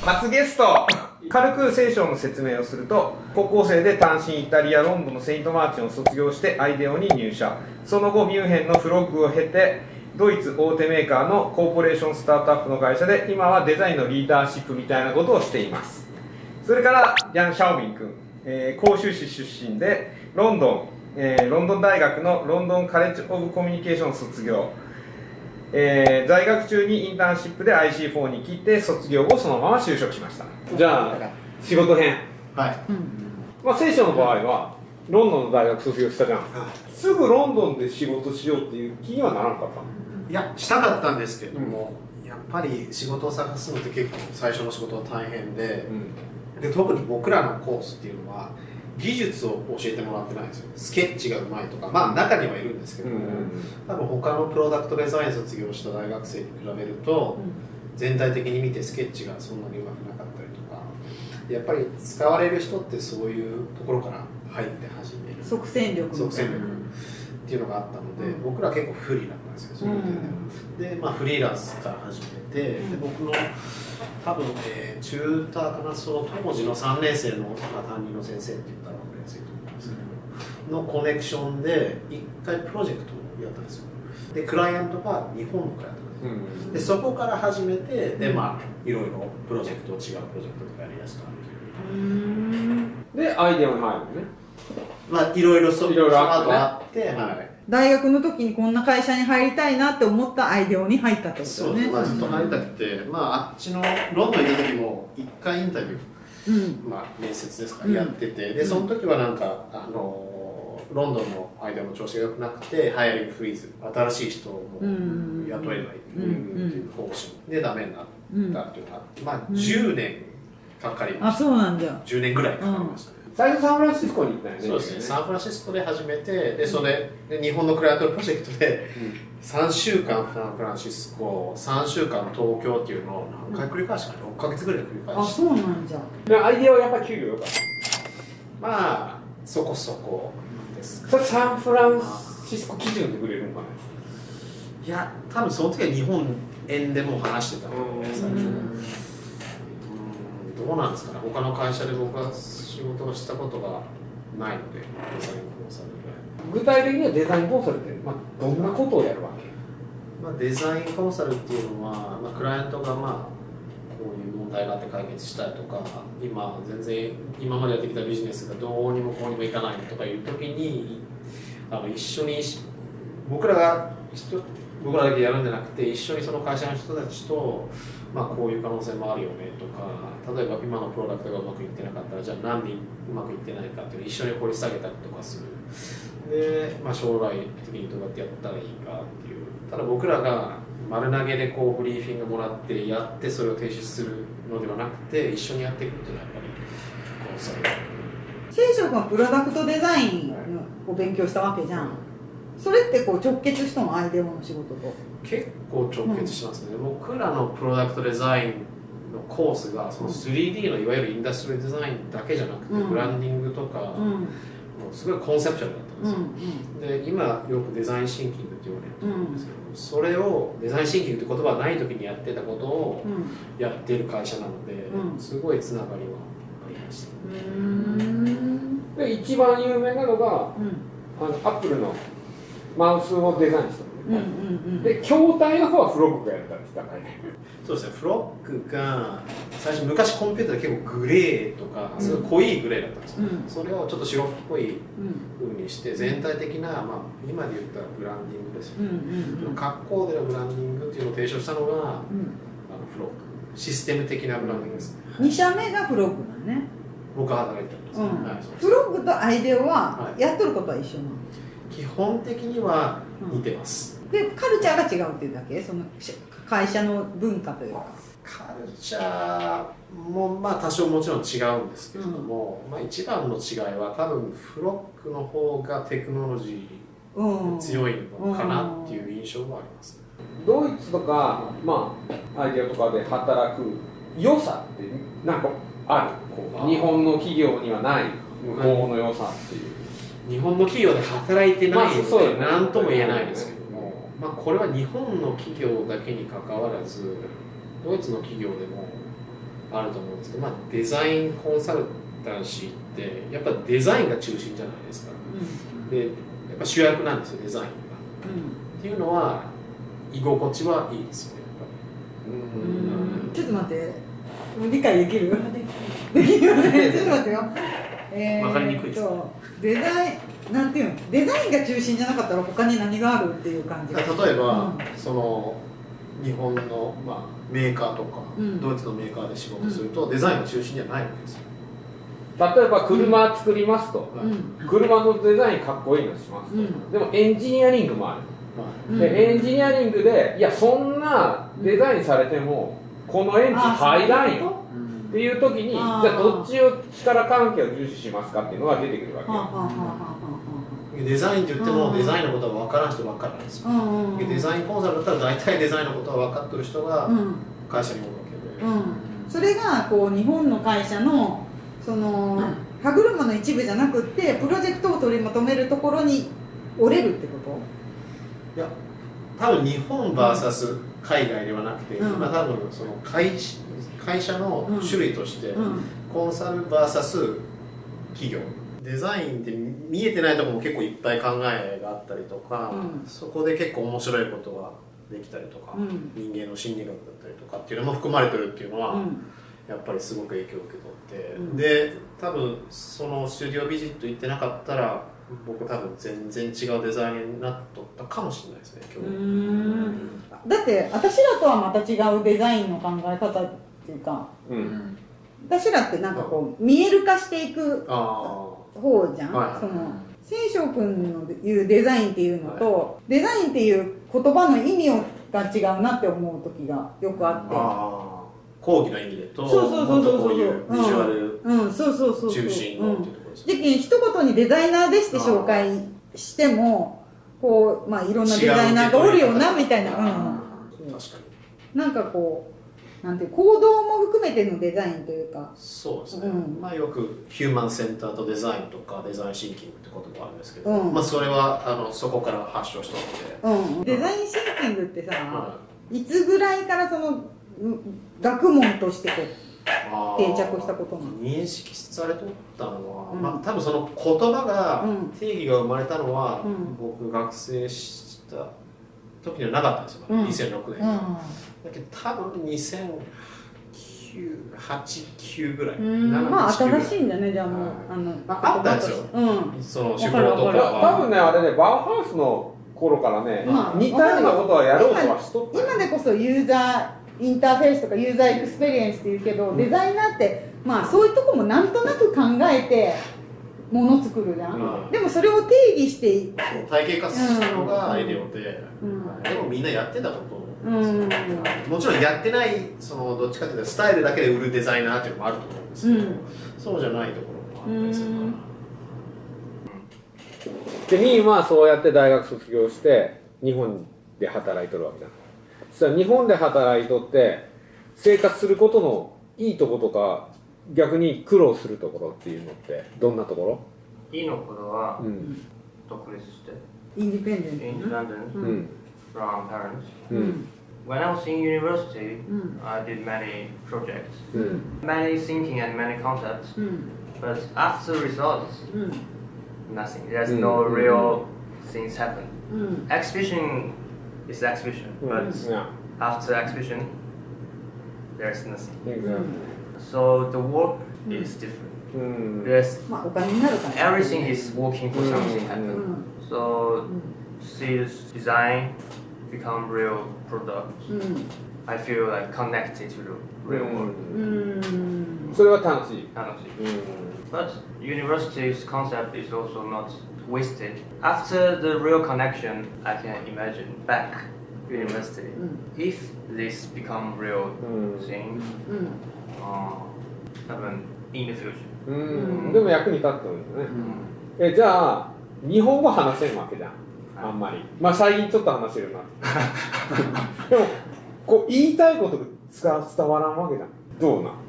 初ゲスト。軽く聖書の説明をすると、高校生で単身イタリア・ロンドンのセイントマーチンを卒業してアイデオに入社。その後ミュンヘンのフロッグを経てドイツ大手メーカーのコーポレーションスタートアップの会社で今はデザインのリーダーシップみたいなことをしています。それからヤン・シャオミン君、広州市出身でロンドン大学のロンドンカレッジ・オブ・コミュニケーションを卒業、在学中にインターンシップで IC4 に来て卒業後そのまま就職しました。じゃあ仕事編。はい、まあ、聖書の場合はロンドンの大学卒業したじゃん、すぐロンドンで仕事しようっていう気にはならなかったの？ いや、したかったんですけども、やっぱり仕事を探すのって結構最初の仕事は大変で、で特に僕らのコースっていうのは技術を教えてもらってないんですよ。スケッチがうまいとか、まあ中にはいるんですけども、多分他のプロダクトデザイン卒業した大学生に比べると、全体的に見てスケッチがそんなにうまくなかったりとか、やっぱり使われる人ってそういうところから入って始める即戦力っていうのがあったので、僕ら結構不利だったんですよ、そういう点で。で、まあ、フリーランスから始めて、で僕の多分、チューターかな、その当時の3年生の、担任の先生って言ったら分かりやすいと思うんですけど、のコネクションで1回プロジェクトをやったんですよ。でクライアントが日本のクライアントなんです、でそこから始めて、でまあいろいろプロジェクト、違うプロジェクトとかやりだしたっていう。 でアイデアに入るのね。 まあいろいろその後あって、 大学の時にこんな会社に入りたいなって思ったアイデオに入ったってことよね。 そう、ずっと入りたくて、まああっちのロンドンにいた時も1回インタビュー、まあ面接ですか、やってて、でその時はなんかロンドンの間の調子が良くなくて、ハイアリングフリーズ、新しい人を雇えないっていう方針でダメになったっていうのがあって、まあ10年かかりました。 あ、そうなんだ。 10年ぐらいかかりましたね。 最初サンフランシスコに行ったよね。 そうですね、サンフランシスコで始めて、でそれで日本のクライアントのプロジェクトで3週間サンフランシスコ、3週間東京っていうのを何回繰り返したか、6ヶ月ぐらい繰り返して。 あ、そうなんじゃ。 でアイデアはやっぱり給料良かった。 まあそこそこです。 それサンフランシスコ基準でくれるのかな。 いや、多分その時は日本円でも話してたので、最初。どうなんですかね、他の会社で僕は仕事をしたことがないので、デザインコンサルぐらい。 具体的にはデザインコンサルって、どんなことをやるわけ？ デザインコンサルっていうのは、クライアントがこういう問題があって解決したいとか、全然今までやってきたビジネスがどうにもこうにもいかないとかいう時に、一緒に僕らだけやるんじゃなくて、一緒にその会社の人たちと、こういう可能性もあるよねとか、例えば今のプロダクトがうまくいってなかったら、じゃあ何でうまくいってないかっていうのを一緒に掘り下げたりとかする。で、将来的にどうやってやったらいいかっていう。ただ僕らが丸投げでこうブリーフィングもらってやってそれを提出するのではなくて、一緒にやっていくっていうのはやっぱりコンサル。 聖書君はプロダクトデザインを勉強したわけじゃん。それってこう直結したの、アイデアの仕事と。 結構直結しますね、僕らのプロダクトデザインのコースがその 3D のいわゆるインダストリーデザインだけじゃなくて、ブランディングとか、すごいコンセプチュアルだったんですよ、で今よくデザインシンキングって言われるんですけど、それをデザインシンキングって言葉がない時にやってたことをやっている会社なので、すごいつながりはありました。 で一番有名なのが、アップルのマウスをデザインしたので、筐体の方はフロッグがやったんですかね。 そうですね、フロッグが最初、昔コンピューターで結構グレーとか、すごい濃いグレーだったんですよ、それをちょっと白っぽい風にして、全体的な、今で言ったらブランディングですよね、格好でのブランディングっていうのを提唱したのが、フロッグ、システム的なブランディングですね。 2社目がフロッグなのね。 僕は働いてたんです、 フロッグとアイデアはやっとることは一緒なの？ 基本的には似てます、 でカルチャーが違うっていうだけ、その会社の文化というか。 カルチャーも多少もちろん違うんですけれども、一番の違いは多分フロックの方がテクノロジーが強いのかなっていう印象もあります、 ドイツとか、アイデアとかで働く良さってなんかある？日本の企業にはない向こうの良さっていう。 日本の企業で働いてないので何とも言えないですけども、これは日本の企業だけにかかわらず、ドイツの企業でもあると思うんですけど、まあ、デザインコンサルタンシーってやっぱデザインが中心じゃないですか。でやっぱ主役なんですよ、デザインが。っていうのは居心地はいいですよね、やっぱり。 ちょっと待って、理解できる？できるよね。ちょっと待ってよ。 わかりにくいですね。 デザイン、なんていうの、デザインが中心じゃなかったら他に何があるっていう感じ。 例えば、その日本の、まあ、メーカーとか、ドイツのメーカーで仕事すると、デザインが中心じゃないわけですよ。 例えば車作りますと、車のデザインかっこいいのしますと、でもエンジニアリングもある、でエンジニアリングでいやそんなデザインされてもこのエンジン入らんよっていう時にじゃあどっちを力関係を重視しますかっていうのが出てくるわけよ。 デザインって言ってもデザインのことは分からん人ばっかりなんですよ。デザインコンサルだったら大体デザインのことは分かってる人が会社におるわけで、 それがこう日本の会社のその歯車の一部じゃなくってプロジェクトを取りまとめるところに折れるってこと？ いや多分日本 VS 海外ではなくて、今多分その会社の種類として、コンサル VS 企業、デザインって見えてないところも結構いっぱい考えがあったりとか、そこで結構面白いことができたりとか、人間の心理学だったりとかっていうのも含まれてるっていうのは、やっぱりすごく影響を受け取って、で多分そのスタジオビジット行ってなかったら僕多分全然違うデザインになっとったかもしれないですね、今日。 だって私らとはまた違うデザインの考え方っていうか、私らってなんかこう見える化していく方じゃん。その千翔君の言うデザインっていうのと、デザインっていう言葉の意味が違うなって思う時がよくあって。 講義の意味でと、もっとこういうビジュアル中心のっていうところですね。 で一言にデザイナーでして紹介してもこう、まあ、いろんなデザイナーがおるよなみたいな、 確かになんかこうなんていう行動も含めてのデザインというか、 そうですね、まあ、よくヒューマンセンターとデザインとかデザインシンキングってこともあるんですけど、まあ、それはそこから発祥したので、 デザインシンキングってさ、いつぐらいからその学問としてこう定着したことなの？ 認識されとったのは、まあ、多分その言葉が、定義が生まれたのは、僕学生した時にはなかったんですよ、2006年だけど多分2008、9ぐらい、 まあ新しいんだね、じゃあもうあったんですよ、その手法とかは多分ね、あれね、バウハウスの頃からね、似たようなことはやろうとはしとった。 今でこそユーザーインターフェースとかユーザーエクスペリエンスっていうけど、デザイナーってまあそういうとこもなんとなく考えてもの作るじゃん、でもそれを定義して体系化したのがアイデアで、でもみんなやってたこともちろんやってない、そのどっちかというとスタイルだけで売るデザイナーっていうのもあると思うんですけど、そうじゃないところもあったりするかな。 でミンはそうやって大学卒業して日本で働いとるわけじゃん。そしたら日本で働いとって生活することのいいとことか逆に苦労するところっていうのってどんなところ？ いいのことは、独立してインディペンデント、 independent from parents. When I was in university, I did many projects, many thinking and many concepts. But after results, nothing. There's no real things happen. Exhibition is exhibition, but after exhibition, there's nothing. So the work is different. There's everything is working for something happen. So see this design become real product. I feel like connected to the real world. それは楽しい。 But university's concept is also not wasted. After the real connection, I can imagine back university. If this become real thing, in the future. でも役に立ってるんだね。じゃあ日本語話せんわけじゃん。あんまり。まあ最近ちょっと話せるな。でもこう言いたいことが伝わらんわけじゃん。どうなん？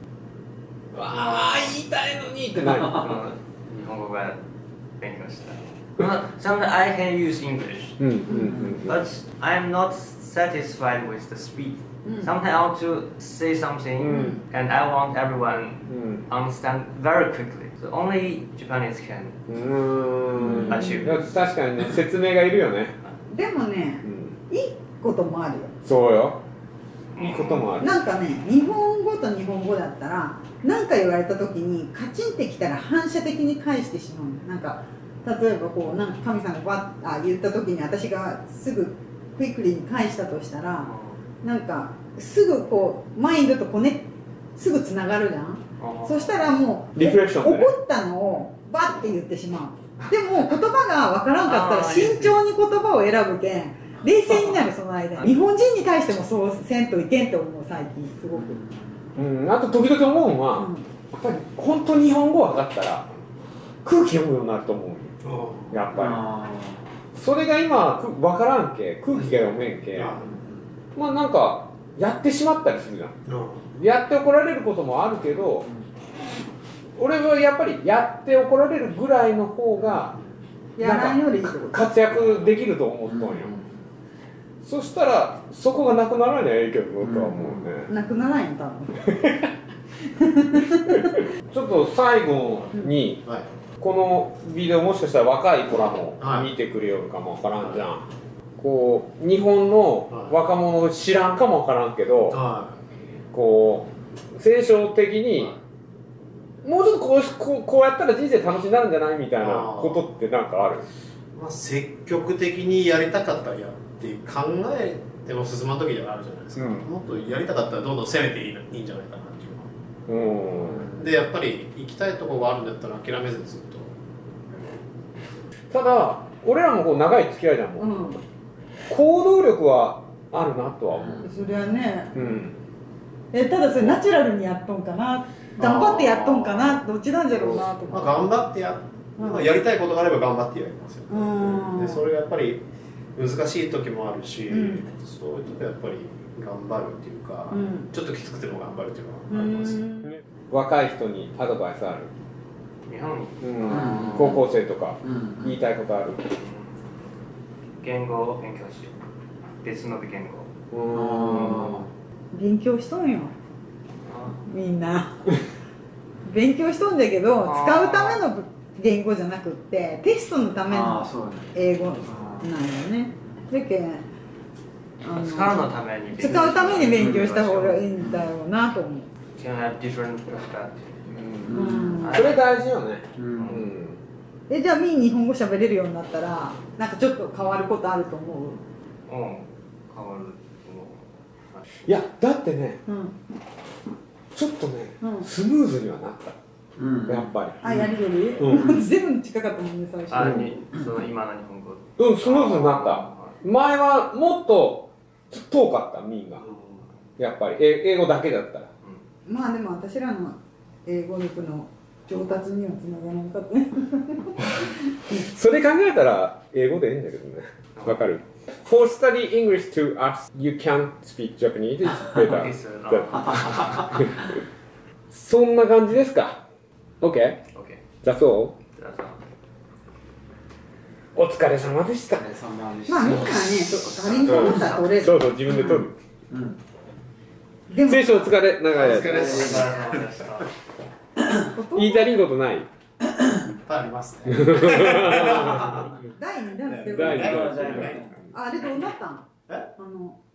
言いたいのにってなる。 日本語が勉強した。Sometimes I can use English, but I'm not satisfied with the speed. Sometimes I want to say something and I want everyone understand very quickly. So only Japanese can achieve. 確かにね、説明がいるよね。 でもね、いいこともあるよ。 そうよ。いいこともある。 なんかね、日本語と日本語だったら何か言われた時にカチンってきたら反射的に返してしまう。なんか例えばこうなんか神さんが言った時に私がすぐクイックリーに返したとしたら、なんかすぐこうマインドとすぐつながるじゃん。そしたらもうリフレクションでね、 怒ったのをバッて言ってしまう。でも言葉がわからんかったら慎重に言葉を選ぶけん冷静になる。その間日本人に対してもそうせんといけんと思う最近すごく。 あと時々思うのは、やっぱり本当に日本語分かったら空気読むようになると思う。やっぱりそれが今分からんけ、空気が読めんけ、まあなんかやってしまったりするじゃん。やって怒られることもあるけど、俺はやっぱりやって怒られるぐらいの方がなんか活躍できると思っとんよ。そしたらそこがなくならない影響だとは思うね。 なくならんよ多分。ちょっと最後に、このビデオもしかしたら若い子らも見てくれよるかもわからんじゃん。こう日本の若者を知らんかもわからんけど、こう聖書的にもうちょっとこうやったら人生楽しくなるんじゃないみたいなことってなんかある？ まあ、積極的にやりたかったらやって考えても進まん時ではあるじゃないですか、もっとやりたかったらどんどん攻めていいんじゃないかなっていうのは。でやっぱり行きたいところがあるんだったら諦めずにずっと。 ただ俺らもこう長い付き合いじゃんもん、行動力はあるなとは思う。 それはね、ただそれナチュラルにやっとんかな、頑張ってやっとんかな、どっちなんじゃろうなとか。 頑張ってやりたいことがあれば頑張ってやりますよ、でそれがやっぱり難しい時もあるし、そういう時はやっぱり頑張るっていうか、ちょっときつくても頑張るっていうのはありますね。 若い人にアドバイスある？ 日本、 高校生とか言いたいことある？ 言語を勉強し、別の言語。 勉強しとんよみんな。勉強しとんだけど使うための言語じゃなくってテストのための英語なんよね。だけん使うために勉強した方がいいんだろうなと思う。 それ大事よね。 じゃあ日本語喋れるようになったらなんかちょっと変わることあると思う？ 変わると思う。 いやだってね、ちょっとね、スムーズにはなった、やっぱり。やり取り？全部近かったもんね最初。 その今の日本語。 スムーズになった。前はもっと遠かったみんな。やっぱり英語だけだったら。 まあでも私らの英語力の上達にはつながらなかったね。 それ考えたら英語でいいんだけどね。わかる？For study English to us, you can't speak Japanese. It's better. そんな感じですか？ OK? That's all? お疲れ様でした。 まあみんなね、他人と思ったら取れる。 そうそう、自分で取る。聖書お疲れ、長いやつ。言いたいことない？いっぱいありますね。 第2弾って。 第2弾。 あれどうなったん？